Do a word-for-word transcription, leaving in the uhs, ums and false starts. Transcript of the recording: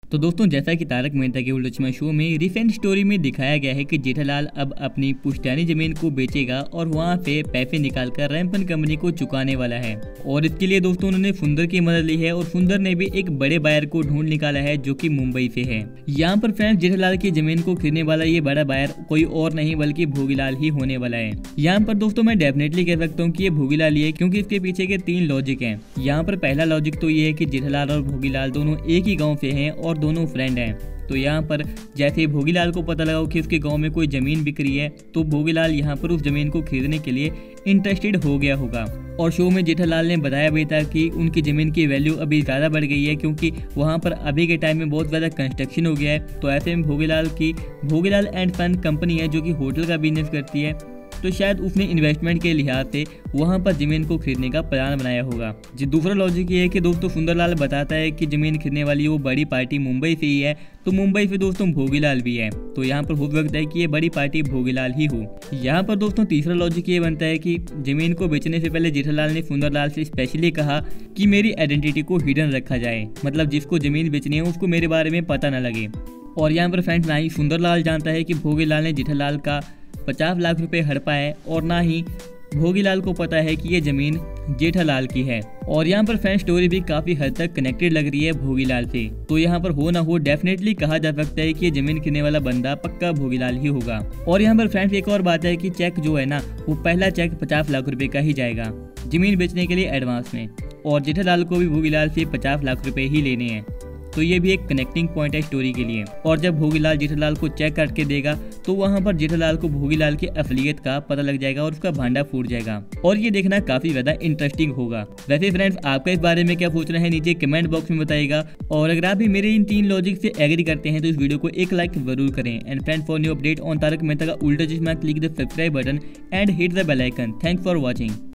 तो दोस्तों, जैसा कि तारक मेहता के उल्टा चश्मा शो में रिसेंट स्टोरी में दिखाया गया है कि जेठालाल अब अपनी पुश्तैनी जमीन को बेचेगा और वहां पे पैसे निकालकर रैंपन कंपनी को चुकाने वाला है। और इसके लिए दोस्तों उन्होंने सुंदर की मदद ली है और सुंदर ने भी एक बड़े बायर को ढूंढ निकाला है जो कि मुंबई से है। यहाँ पर फ्रेंड्स, जेठालाल की जमीन को खरीदने वाला ये बड़ा बायर कोई और नहीं बल्कि भोगीलाल ही होने वाला है। यहाँ पर दोस्तों मैं डेफिनेटली कह सकता हूँ कि ये भोगीलाल ही है, क्योंकि इसके पीछे के तीन लॉजिक हैं। यहाँ पर पहला लॉजिक तो ये है कि जेठालाल और भोगीलाल दोनों एक ही गाँव से हैं और दोनों फ्रेंड हैं। तो यहाँ पर जैसे भोगीलाल को पता लगा कि उसके गांव में कोई ज़मीन बिक रही है, तो भोगीलाल यहाँ पर उस ज़मीन को खरीदने के लिए इंटरेस्टेड हो गया होगा। और शो में जेठालाल ने बताया भी था कि उनकी ज़मीन की वैल्यू अभी ज़्यादा बढ़ गई है, क्योंकि वहाँ पर अभी के टाइम में बहुत ज़्यादा कंस्ट्रक्शन हो गया है। तो ऐसे में भोगीलाल की भोगीलाल एंड सन कंपनी है जो कि होटल का बिजनेस करती है, तो शायद उसने इन्वेस्टमेंट के लिहाज से वहां पर जमीन को खरीदने का प्लान बनाया होगा। जी दूसरा लॉजिक ये है कि दोस्तों सुंदरलाल बताता है कि जमीन खरीदने वाली वो बड़ी पार्टी मुंबई से ही है, तो मुंबई से दोस्तों भोगीलाल भी है। तो यहाँ पर हो सकता है कि ये बड़ी पार्टी भोगीलाल ही हो। यहाँ पर दोस्तों तीसरा लॉजिक ये बनता है कि जमीन को बेचने से पहले जेठालाल ने सुंदरलाल से स्पेशली कहा कि मेरी आइडेंटिटी को हिडन रखा जाए, मतलब जिसको जमीन बेचनी है उसको मेरे बारे में पता न लगे। और यहाँ पर फ्रेंड्स, ना ही सुंदरलाल जानता है कि भोगीलाल ने जेठालाल का पचास लाख रुपए हड़पा है, और ना ही भोगीलाल को पता है कि ये जमीन जेठालाल की है। और यहाँ पर फ्रेंड स्टोरी भी काफी हद तक कनेक्टेड लग रही है भोगीलाल से। तो यहाँ पर हो ना हो डेफिनेटली कहा जा सकता है कि ये जमीन खरीदने वाला बंदा पक्का भोगीलाल ही होगा। और यहाँ पर फ्रेंड्स एक और बात है कि चेक जो है ना, वो पहला चेक पचास लाख रुपए का ही जाएगा जमीन बेचने के लिए एडवांस में, और जेठालाल को भी भोगीलाल से पचास लाख रुपए ही लेने हैं। तो ये भी एक कनेक्टिंग पॉइंट है स्टोरी के लिए। और जब भोगीलाल जेठालाल को चेक करके देगा तो वहां पर जेठालाल को भोगीलाल की असलियत का पता लग जाएगा और उसका भांडा फूट जाएगा, और ये देखना काफी ज्यादा इंटरेस्टिंग होगा। वैसे फ्रेंड्स, आपका इस बारे में क्या सोचना है नीचे कमेंट बॉक्स में बताइएगा। और अगर आप भी मेरे इन तीन लॉजिक से एग्री करते हैं तो इस वीडियो को एक लाइक जरूर करें। And friend, for new update on Tarak Mehta ka Ooltah Chashmah, click the subscribe button and hit the bell icon. Thanks for watching.